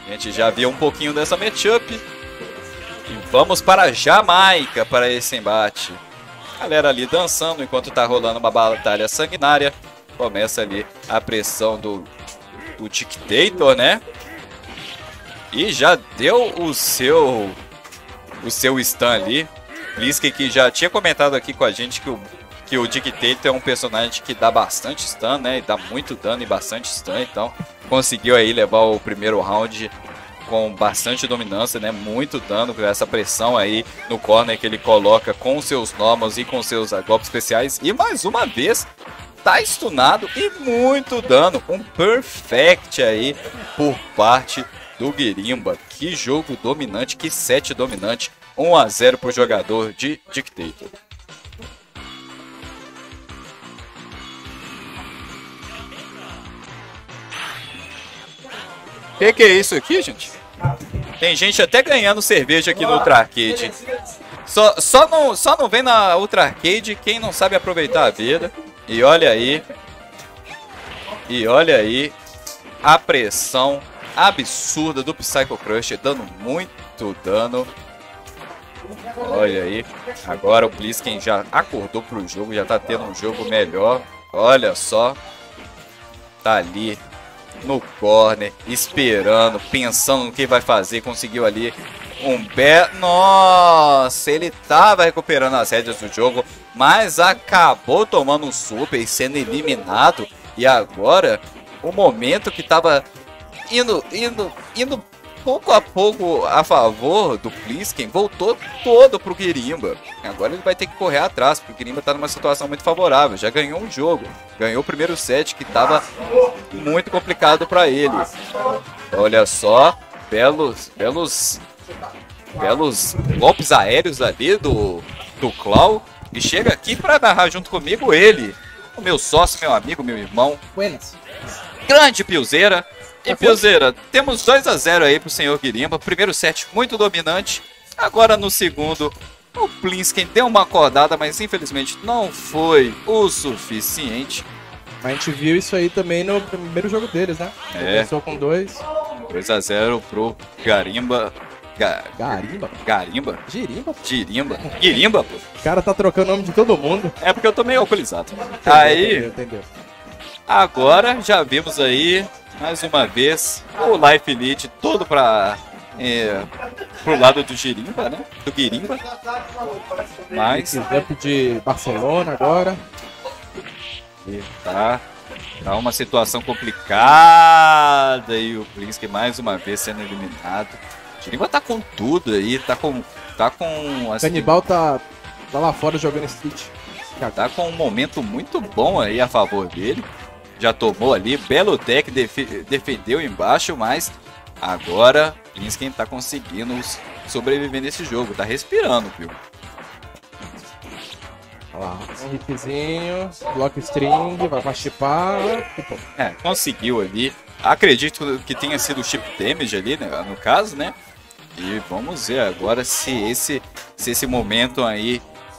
A gente já viu um pouquinho dessa matchup. E vamos para a Jamaica para esse embate. Galera ali dançando enquanto tá rolando uma batalha sanguinária. Começa ali a pressão do Dictator, né? E já deu o seu stun ali. Blisken que já tinha comentado aqui com a gente que o Dictator é um personagem que dá bastante stun, né? E dá muito dano e bastante stun. Então conseguiu aí levar o primeiro round com bastante dominância, né? Muito dano com essa pressão aí no corner que ele coloca com seus normals e com seus golpes especiais. E mais uma vez tá stunado e muito dano. Um perfect aí por parte do Guirimba. Que jogo dominante, que set dominante. 1-0 pro jogador de Dictator. Que é isso aqui, gente? Tem gente até ganhando cerveja aqui no Ultra Arcade. Só não vem na Ultra Arcade quem não sabe aproveitar a vida. E olha aí. E olha aí a pressão absurda do Psycho Crush, dando muito dano. Olha aí, agora o Blisken já acordou pro jogo, já tá tendo um jogo melhor. Olha só, tá ali no corner, esperando, pensando no que vai fazer. Conseguiu ali um Nossa, ele tava recuperando as rédeas do jogo, mas acabou tomando um super e sendo eliminado. E agora, o momento que tava indo pouco a pouco a favor do Blisken, voltou todo pro Guirimba. Agora ele vai ter que correr atrás, porque o Guirimba tá numa situação muito favorável. Já ganhou um jogo, ganhou o primeiro set que tava muito complicado para ele. Olha só, belos golpes aéreos ali do Clau. E chega aqui para narrar junto comigo ele, o meu sócio, meu amigo, meu irmão. Buenas. Grande Pilzeira. E Pilzeira, temos 2-0 aí pro senhor Guirimba. Primeiro set muito dominante. Agora no segundo, o Blisken deu uma acordada, mas infelizmente não foi o suficiente. A gente viu isso aí também no primeiro jogo deles, né? Começou com 2-0 pro Garimba. Garimba? Guirimba, pô. O cara tá trocando o nome de todo mundo. É porque eu tô meio alcoolizado. Aí, entendeu. Agora já vimos aí, mais uma vez, o Life Elite todo pro lado do Guirimba, né? Do Guirimba. Mas Up de Barcelona agora. E tá uma situação complicada e o Blisken mais uma vez sendo eliminado. O Guirimba tá com tudo aí, tá com assim, Canibal tá lá fora jogando Street. Tá com um momento muito bom aí a favor dele. Já tomou ali, belo tech, defendeu embaixo, mas agora Blisken tá conseguindo sobreviver nesse jogo, tá respirando, viu? Olha lá, um hitzinho, block string, vai pra chipar. Conseguiu ali. Acredito que tenha sido o chip damage ali, né, no caso, né? E vamos ver agora se esse momento aí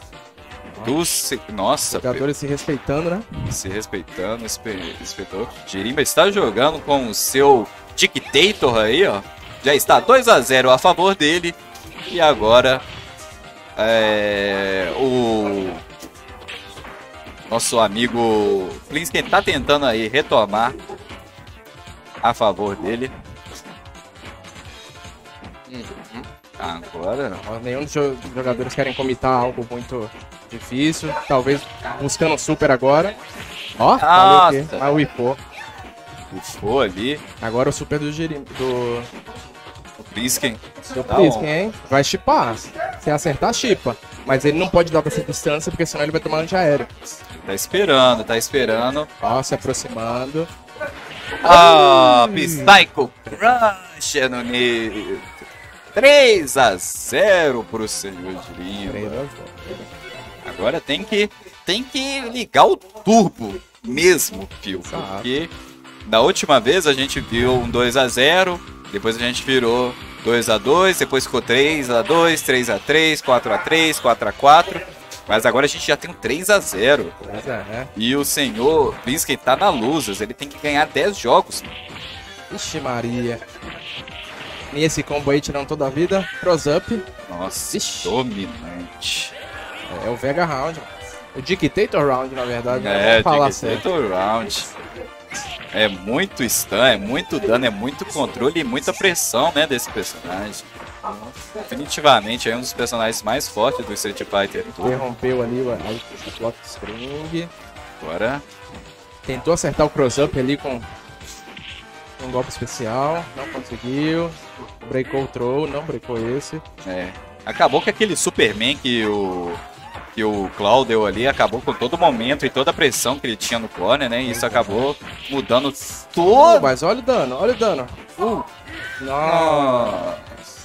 Nossa, jogadores se respeitando, né? Se respeitando, respeitou. Guirimba está jogando com o seu Dictator aí, ó. Já está 2-0 a favor dele. E agora o nosso amigo Blisken tá tentando aí retomar a favor dele. Agora nenhum dos jogadores querem comitar algo muito difícil. Talvez buscando o super agora. Ó, mas o Ipô. Ipô ali. Agora o super do Guirimba. Do Blisken. Hein? Vai chipar. Se acertar, chipa. Mas ele não pode dar pra essa distância, porque senão ele vai tomar antiaéreo. Tá esperando. Ó, se aproximando. Psycho Crush no nível. 3-0 pro senhor Guirimba. Agora tem que ligar o turbo mesmo, Phil. Porque da última vez a gente viu um 2-0, depois a gente virou 2-2, depois ficou 3-2, 3-3, 4-3, 4-4. Mas agora a gente já tem um 3-0. E o senhor Blisken tá na losers, ele tem que ganhar 10 jogos. Ixi Maria. E esse combo aí tirando toda a vida. Cross-up. Nossa, dominante. É o Vega Round. O Dictator Round, na verdade. É, o Dictator Round. É muito stun, é muito dano, é muito controle e muita pressão, né, desse personagem. Definitivamente é um dos personagens mais fortes do Street Fighter. Interrompeu ali o block string. Agora tentou acertar o cross-up ali com um golpe especial, não conseguiu. Breakou o throw, não breakou esse. É, acabou que aquele Superman que o Cloud deu ali acabou com todo o momento e toda a pressão que ele tinha no corner, né? E isso acabou mudando todo. Mas olha o dano, olha o dano. Nossa.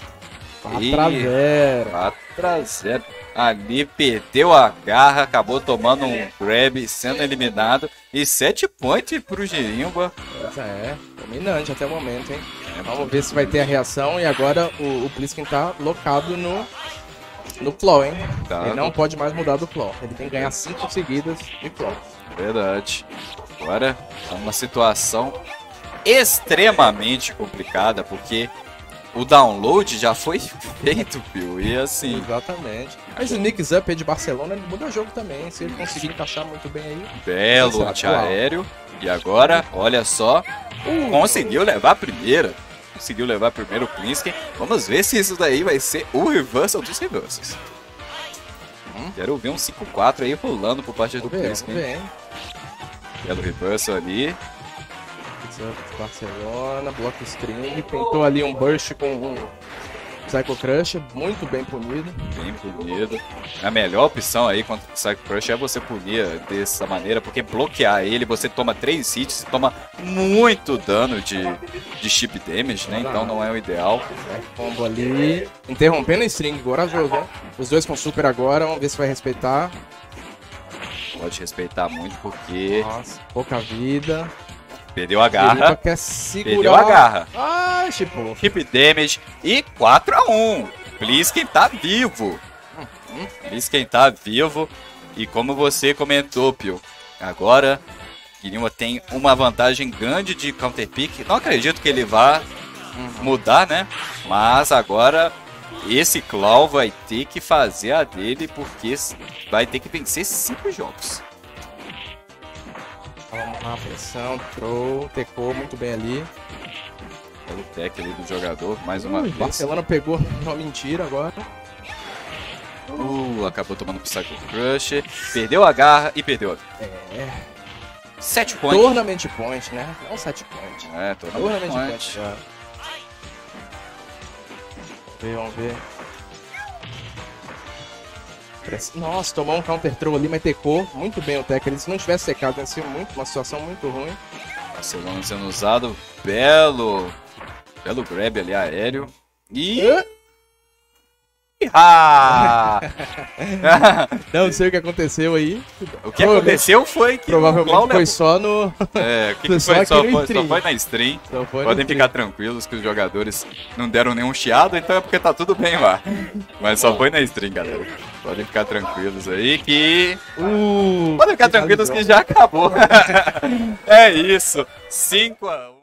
4-0. 4-0. Ali perdeu a garra, acabou tomando um grab, sendo eliminado. E 7 points pro Girimba. Pois é, dominante até o momento, hein? Vamos ver se vai ter a reação. E agora o Pliskin tá locado no Claw, hein? Tá. Ele não pode mais mudar do Claw. Ele tem que ganhar 5 seguidas de Claw. Verdade. Agora é uma situação extremamente complicada, porque o download já foi feito, Pio, e assim... Exatamente. Mas o Nix Up de Barcelona, ele muda o jogo também, se ele conseguir encaixar muito bem aí. Belo antiaéreo. E agora, olha só, conseguiu levar a primeira. Conseguiu levar primeiro o Pliskin. Vamos ver se isso daí vai ser o reversal dos reversals. Quero ver um 5-4 aí rolando por parte do Pliskin. Belo reversal ali. Barcelona, bloco string, tentou ali um burst com um Psycho Crush, muito bem punido. Bem punido. A melhor opção aí contra o Psycho Crush é você punir dessa maneira, porque bloquear ele, você toma 3 hits, toma muito dano de chip damage, né? Então não é o ideal. Combo ali, interrompendo o string, corajoso, né? Os dois com super agora, vamos ver se vai respeitar. Pode respeitar muito, porque... Nossa, pouca vida. Perdeu a garra. Quer segurar. Perdeu a garra. Ah, tipo. Chip damage e 4-1. Pliskin tá vivo. Pliskin tá vivo. E como você comentou, Pio, agora Guilherme tem uma vantagem grande de counter pick. Não acredito que ele vá mudar, né? Mas agora esse Claw vai ter que fazer a dele, porque vai ter que vencer 5 jogos. Vamos lá, pressão, throw, tecou muito bem ali. Pelo tech ali do jogador, mais uma vez. Barcelona pegou uma mentira agora. Acabou tomando Psycho Crush, perdeu a garra e perdeu a vida. 7 points. Tournament point, né? Não 7 point. É, tournament point. Vamos ver. Nossa, tomou um counter throw ali, mas tecou muito bem o tech. Se não tivesse secado, ia ser uma situação muito ruim. Barcelona sendo usado, belo grab ali aéreo. E... Não sei o que aconteceu aí. O que aconteceu foi que provavelmente foi só no... o que foi? Só foi na stream. Podem ficar tranquilos que os jogadores não deram nenhum chiado, então é porque tá tudo bem lá. Mas só foi na stream, galera. Podem ficar tranquilos aí que... Podem ficar tranquilos que já acabou. É isso. 5-1.